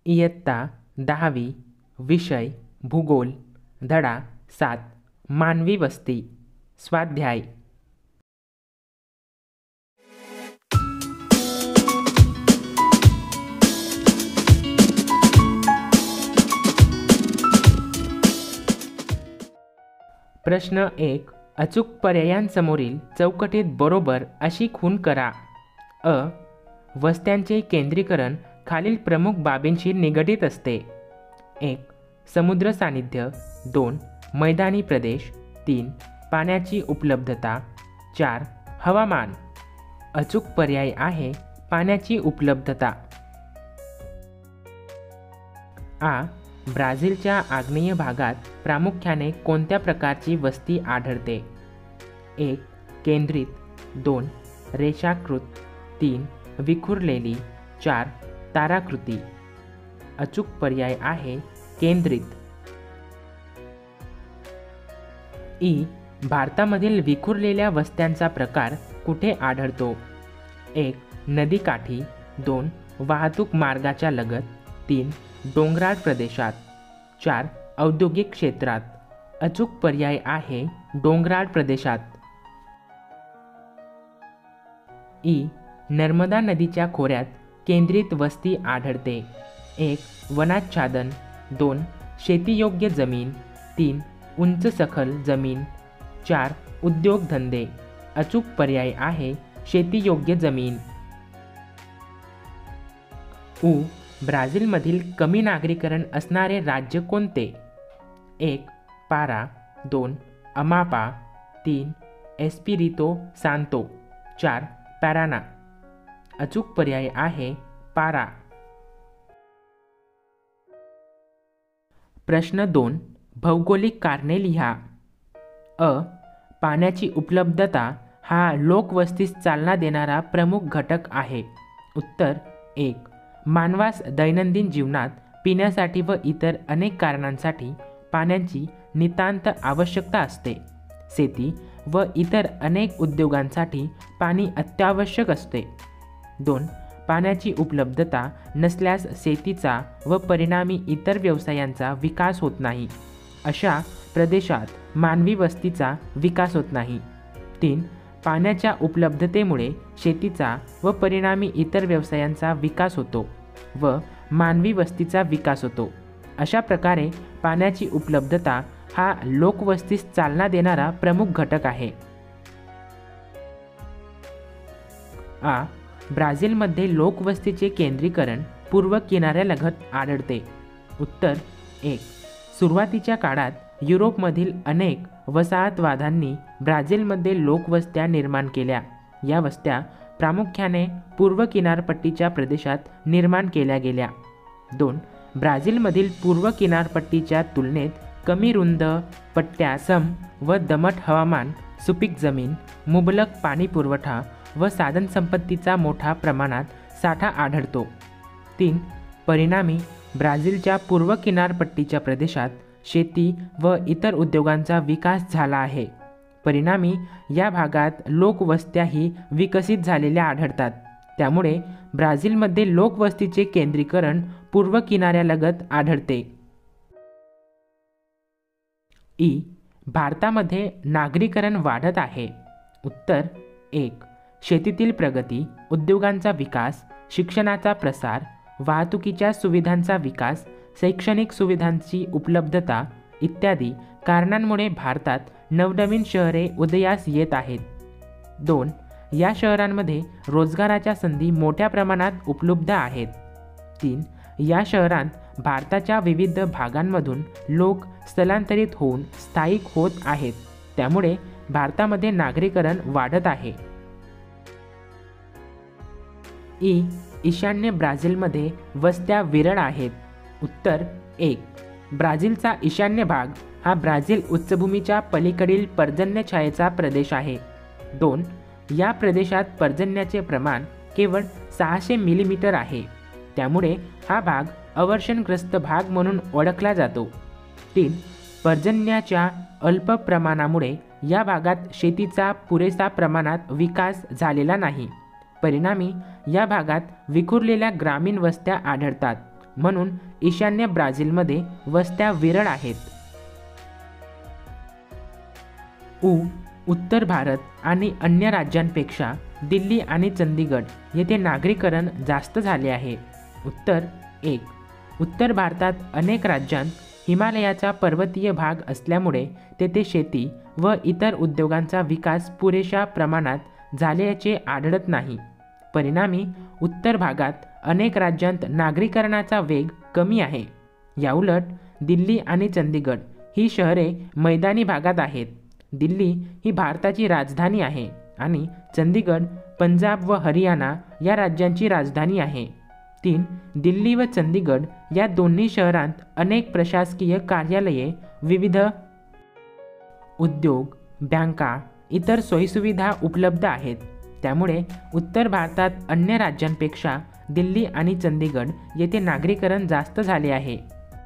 इयत्ता 10वी विषय भूगोल धडा 7 मानवी वस्ती स्वाध्याय। प्रश्न 1 अचूक पर्यायांसमोरील चौकटीत बरोबर अशी खूण करा। अ वस्त्यांचे केंद्रीकरण खालील प्रमुख बाबींशी निगडित असते। 1 समुद्र सानिध्य, 2 मैदानी प्रदेश, 3 पाण्याची उपलब्धता, 4 हवामान। अचूक पर्याय आहे पाण्याची उपलब्धता। आ ब्राझीलच्या आग्नेय भागात प्रामुख्याने कोणत्या प्रकारची वस्ती आढळते? 1 केंद्रित, 2 रेषाकृत, 3 विखुरलेली, 4 ताराकृती। अचूक पर्याय आहे केंद्रित। ई भारतामधील विखुरलेल्या वस्त्यांचा प्रकार कुठे आढळतो? 1 नदीकाठी, 2 वाहतूक मार्गाच्या लगत, 3 डोंगराळ प्रदेशात, 4 औद्योगिक क्षेत्रात। अचूक पर्याय आहे डोंगराळ प्रदेशात। ई नर्मदा नदीच्या खोऱ्यात केंद्रित वस्ती आढळते। 1 वनाच्छादन, 2 शेतीयोग्य जमीन, 3 उंच सखल जमीन, 4 उद्योगधंदे। अचूक पर्याय आहे शेतीयोग्य जमीन। उ ब्राझीलमधील कमी नागरीकरण असणारे राज्य कोणते? 1 पारा, 2 अमापा, 3 एस्पिरितो सांतो, 4 पॅराना। अचूक पर्याय आहे पारा। प्रश्न 2 भौगोलिक कारणे लिहा। अ पाण्याची उपलब्धता हा लोकवस्तीस चालना देणारा प्रमुख घटक आहे। उत्तर 1 मानवास दैनंदिन जीवनात पिण्यासाठी व इतर अनेक कारणांसाठी पाण्याची नितांत आवश्यकता असते। शेती व इतर अनेक उद्योगांसाठी पाणी अत्यावश्यक असते। 2 पाण्याची उपलब्धता नसल्यास शेतीचा व परिणामी इतर व्यवसायांचा विकास होत नाही। अशा प्रदेशात मानवी वस्तीचा विकास होत नाही। 3 पाण्याच्या उपलब्धतेमुळे शेतीचा व परिणामी इतर व्यवसायांचा विकास होतो व मानवी वस्तीचा विकास होतो। अशा प्रकारे पाण्याची उपलब्धता हा लोकवस्तीस चालना देणारा प्रमुख घटक आहे। आ ब्राझीलमध्ये लोकवस्तीचे केंद्रीकरण पूर्व किनाऱ्यालगत आढळते। उत्तर 1 सुरुवातीच्या काळात युरोपमधील अनेक वसाहतवाद्यांनी ब्राझीलमध्ये लोकवस्त्या निर्माण केल्या। या वस्त्या प्रामुख्याने पूर्व किनारपट्टीच्या प्रदेशात निर्माण केल्या गेल्या। 2 ब्राझीलमधील पूर्व किनारपट्टीच्या तुलनेत कमी रुंद पट्ट्या, सम व दमट हवामान, सुपीक जमीन, मुबलक पाणी पुरवठा व साधनसंपत्तीचा मोठ्या प्रमाणात साठा आढळतो। 3 परिणामी ब्राझीलच्या पूर्व किनारपट्टीच्या प्रदेशात शेती व इतर उद्योगांचा विकास झाला आहे। परिणामी या भागात लोकवस्त्याही विकसित झालेल्या आढळतात। त्यामुळे ब्राझीलमध्ये लोकवस्तीचे केंद्रीकरण पूर्व किनाऱ्यालगत आढळते। ई भारतामध्ये नागरीकरण वाढत आहे। उत्तर 1 शेतीतील प्रगती, उद्योगांचा विकास, शिक्षणाचा प्रसार, वाहतुकीच्या सुविधांचा विकास, शैक्षणिक सुविधांची उपलब्धता इत्यादी कारणांमुळे भारतात नवनवीन शहरे उदयास येत आहेत। 2 या शहरांमध्ये रोजगाराच्या संधी मोठ्या प्रमाणात उपलब्ध आहेत। 3 या शहरांत भारताच्या विविध भागांमधून लोक स्थलांतरित होऊन स्थायिक होत आहेत। त्यामुळे भारतामध्ये नागरीकरण वाढत आहे। ई ईशान्य ब्राझीलमध्ये वस्त्या विरळ आहेत। उत्तर 1 ब्राझीलचा ईशान्य भाग हा ब्राझील उच्चभूमीच्या पलीकडील पर्जन्यछायेचा प्रदेश आहे। 2 या प्रदेशात पर्जन्याचे प्रमाण केवळ 600 मिलीमीटर आहे। त्यामुळे हा भाग अवर्षणग्रस्त भाग म्हणून ओळखला जातो। 3 पर्जन्याच्या अल्प प्रमाणामुळे या भागात शेतीचा पुरेसा प्रमाणात विकास झालेला नाही। परिणामी या भागात विखुरलेल्या ग्रामीण वस्त्या आढळतात म्हणून ईशान्य ब्राझीलमध्ये वस्त्या विरळ आहेत. उत्तर भारत आणि अन्य राज्यांपेक्षा दिल्ली आणि चंदीगड येथे नागरीकरण जास्त झाले आहे. उत्तर 1. उत्तर भारतात अनेक राज्यांत हिमालयाचा पर्वतीय भाग असल्यामुळे तेथे शेती व इतर उद्योगांचा विकास पुरेशा प्रमाणात झाल्याचे आढळत नाही. परिणामी उत्तर भागात अनेक राज्यांत नागरीकरणाचा वेग कमी आहे. याउलट दिल्ली आणि चंदीगड ही शहरे मैदानी भागात आहेत. दिल्ली ही भारताची राजधानी आहे आणि चंदीगड पंजाब व हरियाणा या राज्यांची राजधानी आहे. 3. दिल्ली व चंदीगड या दोन्ही शहरांत अनेक प्रशासकीय कार्यालये, विविध उद्योग, बँका, इतर सोयीसुविधा उपलब्ध आहेत. त्यामुळे उत्तर भारतात अन्य राज्यांपेक्षा दिल्ली आणि चंदीगड येथे नागरीकरण जास्त झाले आहे.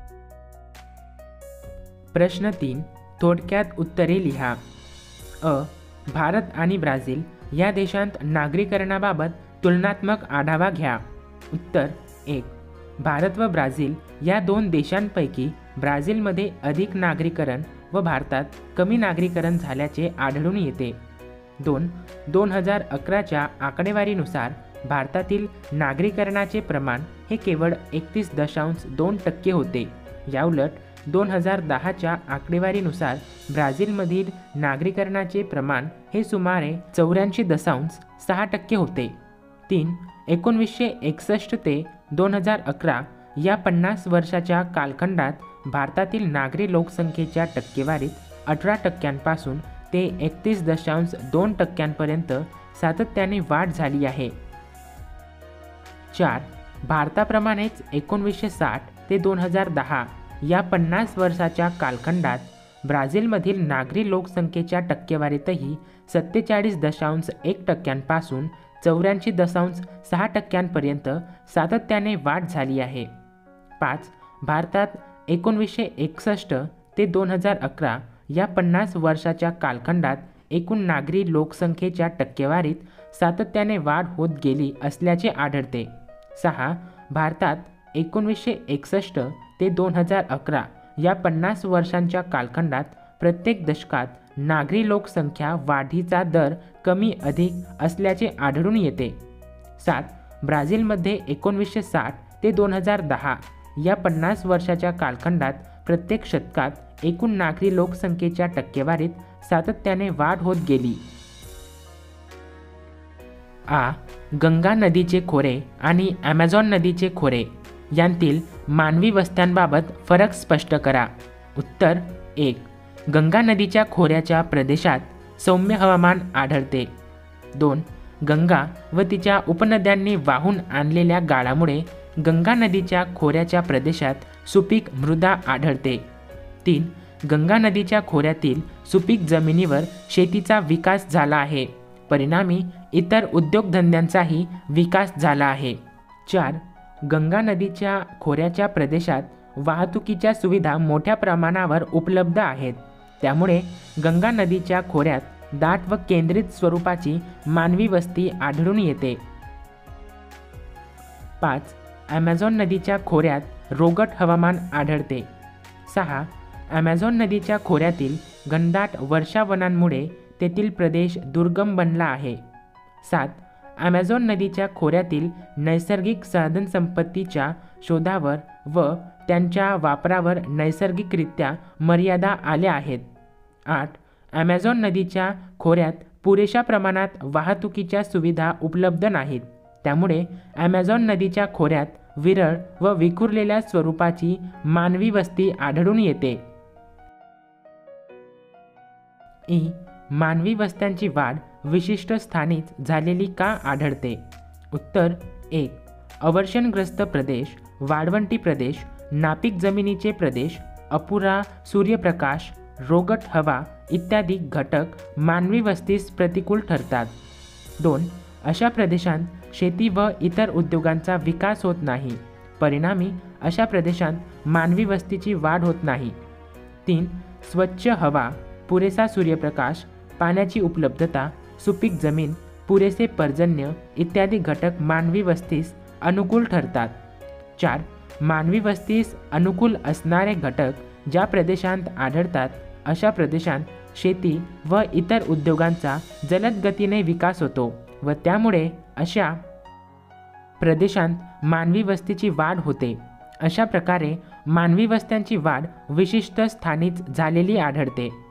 प्रश्न 3. थोडक्यात उत्तरे लिहा. भारत आणि ब्राझील या देशांत नागरीकरणाबाबत तुलनात्मक आढावा घ्या. उत्तर 1. भारत व ब्राझील या दोन देशांपैकी ब्राझीलमध्ये अधिक नागरीकरण व भारतात कमी नागरीकरण झाल्याचे आढळून येते. 2. 2011च्या आकडेवारीनुसार भारतातील नागरीकरणाचे प्रमाण हे केवळ 31.2% होते. याउलट 2010च्या आकडेवारीनुसार ब्राझीलमधील नागरीकरणाचे प्रमाण हे सुमारे 84.6% होते. 3. 1961 ते 2011 या 50 वर्षाच्या कालखंडात भारतातील नागरी लोकसंख्येच्या टक्केवारीत 18% ते 31.2% सातत्याने वाढ झाली आहे. 4. भारताप्रमाणेच 1960 ते 2010 या 50 वर्षाच्या कालखंडात ब्राझीलमधील नागरी लोकसंख्येच्या टक्केवारीतही 47.1% पासून 84.6% सातत्याने वाढ झाली आहे. 5. भारतात 1961 ते 2011 या 50 वर्षाच्या कालखंडात एकूण नागरी लोकसंख्येच्या टक्केवारीत सातत्याने वाढ होत गेली असल्याचे आढळते. 6. भारतात 1961 ते 2011 या 50 वर्षांच्या कालखंडात प्रत्येक दशकात नागरी लोकसंख्या वाढीचा दर कमी अधिक असल्याचे आढळून येते. 7. ब्राझीलमध्ये 1960 ते 2010 या 50 वर्षाच्या कालखंडात प्रत्येक शतकात एकूण नागरी लोकसंख्येच्या टक्केवारीत सातत्याने वाढ होत गेली. गंगा नदीचे खोरे आणि ॲमेझॉन नदीचे खोरे यांतील मानवी वस्त्यांबाबत फरक स्पष्ट करा. उत्तर 1. गंगा नदीच्या खोऱ्याच्या प्रदेशात सौम्य हवामान आढळते. 2. गंगा व तिच्या उपनद्यांनी वाहून आणलेल्या गाळामुळे गंगा नदीच्या खोऱ्याच्या प्रदेशात सुपीक मृदा आढळते. 3. गंगा नदीच्या खोऱ्यातील सुपीक जमिनीवर शेतीचा विकास झाला आहे. परिणामी इतर उद्योगधंद्यांचाही विकास झाला आहे. 4. गंगा नदीच्या खोऱ्याच्या प्रदेशात वाहतुकीच्या सुविधा मोठ्या प्रमाणावर उपलब्ध आहेत. त्यामुळे गंगा नदीच्या खोऱ्यात दाट व केंद्रित स्वरूपाची मानवी वस्ती आढळून येते. 5. ॲमेझॉन नदीच्या खोऱ्यात रोगट हवामान आढळते. 6. ॲमेझॉन नदीच्या खोऱ्यातील घनदाट वर्षावनांमुळे तेथील प्रदेश दुर्गम बनला आहे. 7. ॲमेझॉन नदीच्या खोऱ्यातील नैसर्गिक साधनसंपत्तीच्या शोधावर व त्यांच्या वापरावर नैसर्गिकरित्या मर्यादा आल्या आहेत. 8. ॲमेझॉन नदीच्या खोऱ्यात पुरेशा प्रमाणात वाहतुकीच्या सुविधा उपलब्ध नाहीत. त्यामुळे ॲमेझॉन नदीच्या खोऱ्यात विरळ व विखुरलेल्या स्वरूपाची मानवी वस्ती आढळून येते. मानवी वस्त्यांची वाढ विशिष्ट स्थानीच झालेली का आढळते? उत्तर 1. अवर्षणग्रस्त प्रदेश, वाळवंटी प्रदेश, नापीक जमिनीचे प्रदेश, अपुरा सूर्यप्रकाश, रोगट हवा इत्यादी घटक मानवी वस्तीस प्रतिकूल ठरतात. 2. अशा प्रदेशांत शेती व इतर उद्योगांचा विकास होत नाही. परिणामी अशा प्रदेशांत मानवी वस्तीची वाढ होत नाही. 3. स्वच्छ हवा, पुरेसा सूर्यप्रकाश, पाण्याची उपलब्धता, सुपीक जमीन, पुरेसे पर्जन्य इत्यादी घटक मानवी वस्तीस अनुकूल ठरतात. 4. मानवी वस्तीस अनुकूल असणारे घटक ज्या प्रदेशांत आढळतात अशा प्रदेशांत शेती व इतर उद्योगांचा जलद गतीने विकास होतो व त्यामुळे अशा प्रदेशांत मानवी वस्तीची वाढ होते. अशा प्रकारे मानवी वस्त्यांची वाढ विशिष्ट स्थानीच झालेली आढळते.